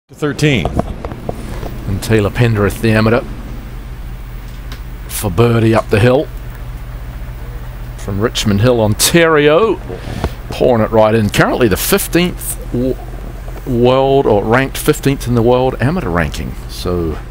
13. And Taylor Pendrith, the amateur, for birdie up the hill from Richmond Hill, Ontario, pouring it right in. Currently the 15th world, or ranked 15th in the world amateur ranking. So